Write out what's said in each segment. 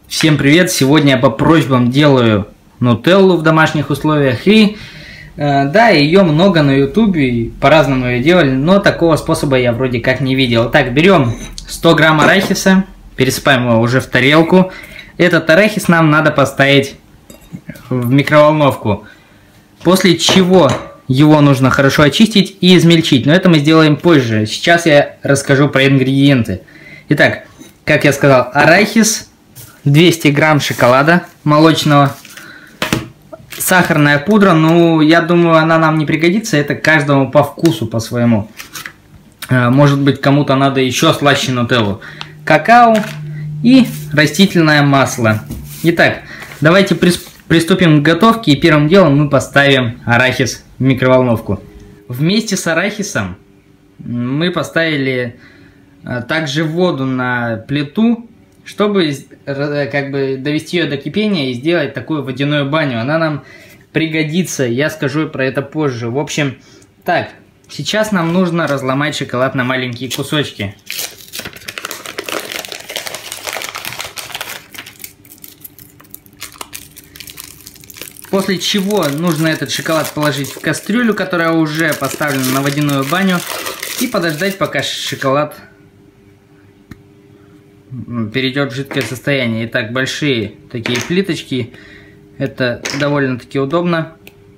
Всем привет! Сегодня я по просьбам делаю нутеллу в домашних условиях. И да, ее много на ютубе, по-разному ее делали, но такого способа я вроде как не видел. Так, берем 100 грамм арахиса, пересыпаем его уже в тарелку. Этот арахис нам надо поставить в микроволновку, после чего его нужно хорошо очистить и измельчить, но это мы сделаем позже. Сейчас я расскажу про ингредиенты. Итак, как я сказал, арахис, 200 грамм шоколада молочного, сахарная пудра, ну, я думаю, она нам не пригодится, это каждому по вкусу, по своему. Может быть, кому-то надо еще слаще нутеллу. Какао и растительное масло. Итак, давайте приступим к готовке, и первым делом мы поставим арахис в микроволновку. Вместе с арахисом мы поставили также воду на плиту, чтобы как бы довести ее до кипения и сделать такую водяную баню. Она нам пригодится, я скажу про это позже. В общем, так, сейчас нам нужно разломать шоколад на маленькие кусочки. После чего нужно этот шоколад положить в кастрюлю, которая уже поставлена на водяную баню, и подождать, пока шоколад перейдет в жидкое состояние. Итак, большие такие плиточки, это довольно-таки удобно.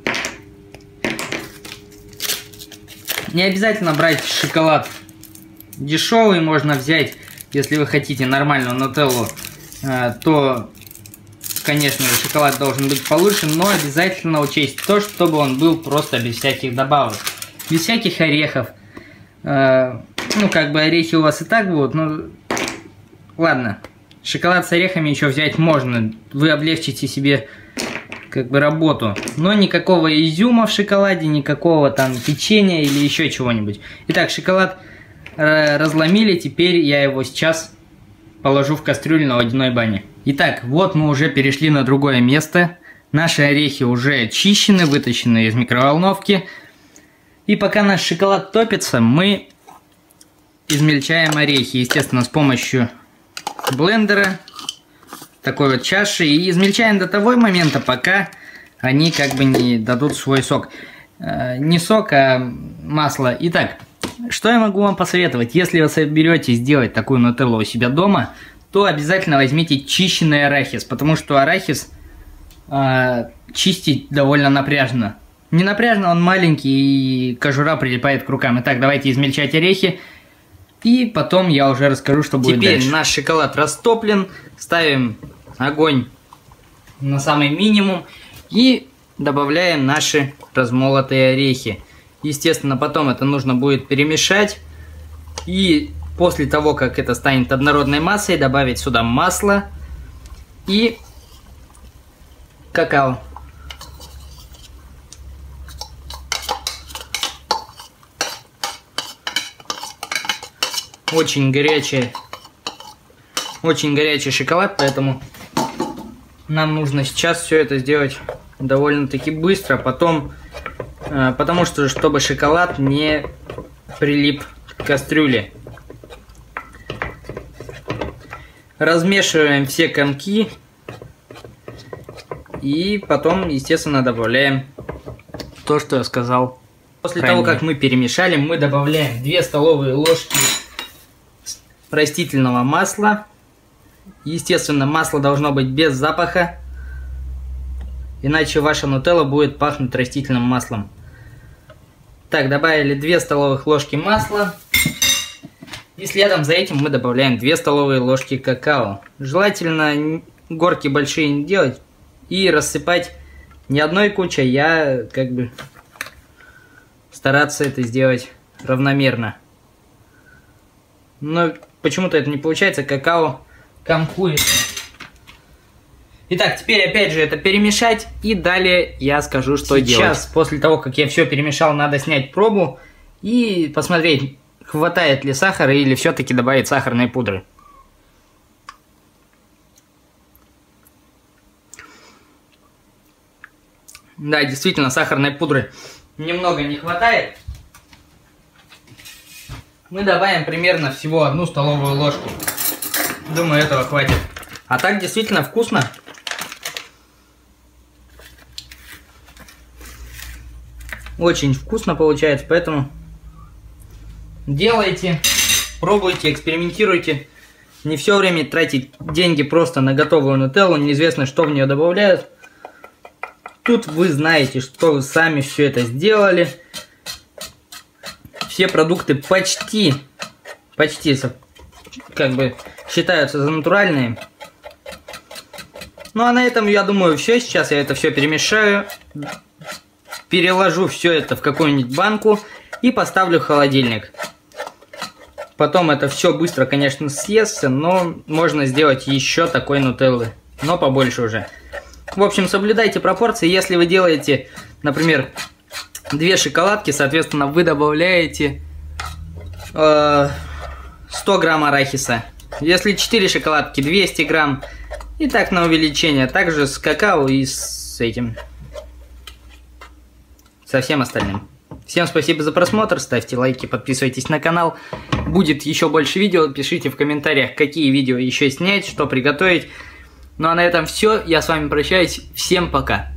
Не обязательно брать шоколад дешевый, можно взять, если вы хотите нормальную нутеллу, то, конечно, шоколад должен быть получше, но обязательно учесть то, чтобы он был просто без всяких добавок, без всяких орехов. Ну, как бы орехи у вас и так будут, но ладно, шоколад с орехами еще взять можно, вы облегчите себе как бы работу, но никакого изюма в шоколаде, никакого там печенья или еще чего-нибудь. Итак, шоколад разломили, теперь я его сейчас положу в кастрюлю на водяной бане. Итак, вот мы уже перешли на другое место, наши орехи уже очищены, вытащены из микроволновки, и пока наш шоколад топится, мы измельчаем орехи, естественно, с помощью блендера, такой вот чаши, и измельчаем до того момента, пока они как бы не дадут свой сок. Не сок, а масло. Итак, что я могу вам посоветовать? Если вы соберетесь делать такую нутеллу у себя дома, то обязательно возьмите чищенный арахис, потому что арахис чистить довольно напряжно. Не напряжно, он маленький, и кожура прилипает к рукам. Итак, давайте измельчать орехи. И потом я уже расскажу, что будет дальше. Теперь наш шоколад растоплен. Ставим огонь на самый минимум. И добавляем наши размолотые орехи. Естественно, потом это нужно будет перемешать. И после того, как это станет однородной массой, добавить сюда масло и какао. Очень горячий шоколад, поэтому нам нужно сейчас все это сделать довольно-таки быстро, потому что, чтобы шоколад не прилип к кастрюле. Размешиваем все комки и потом, естественно, добавляем то, что я сказал. После того, как мы перемешали, мы добавляем 2 столовые ложки растительного масла. Естественно, масло должно быть без запаха, иначе ваша нутелла будет пахнуть растительным маслом. Так, добавили 2 столовых ложки масла. И следом за этим мы добавляем 2 столовые ложки какао. Желательно горки большие не делать и рассыпать не одной кучей, я как бы стараться это сделать равномерно. Но почему-то это не получается, какао комкуется. Итак, теперь опять же это перемешать, и далее я скажу, что делать. Сейчас, после того, как я все перемешал, надо снять пробу и посмотреть, хватает ли сахара или все-таки добавить сахарной пудры. Да, действительно, сахарной пудры немного не хватает. Мы добавим примерно всего 1 столовую ложку. Думаю, этого хватит. А так действительно вкусно. Очень вкусно получается, поэтому делайте, пробуйте, экспериментируйте. Не все время тратить деньги просто на готовую нутеллу, неизвестно, что в нее добавляют. Тут вы знаете, что вы сами все это сделали. Все продукты почти как бы считаются за натуральные. Ну а на этом, я думаю, все. Сейчас я это все перемешаю. Переложу все это в какую-нибудь банку и поставлю в холодильник. Потом это все быстро, конечно, съестся, но можно сделать еще такой нутеллы. Но побольше уже. В общем, соблюдайте пропорции. Если вы делаете, например, 2 шоколадки, соответственно, вы добавляете 100 грамм арахиса. Если 4 шоколадки, 200 грамм. И так на увеличение. Также с какао и с этим. Со всем остальным. Всем спасибо за просмотр. Ставьте лайки, подписывайтесь на канал. Будет еще больше видео. Пишите в комментариях, какие видео еще снять, что приготовить. Ну а на этом все. Я с вами прощаюсь. Всем пока.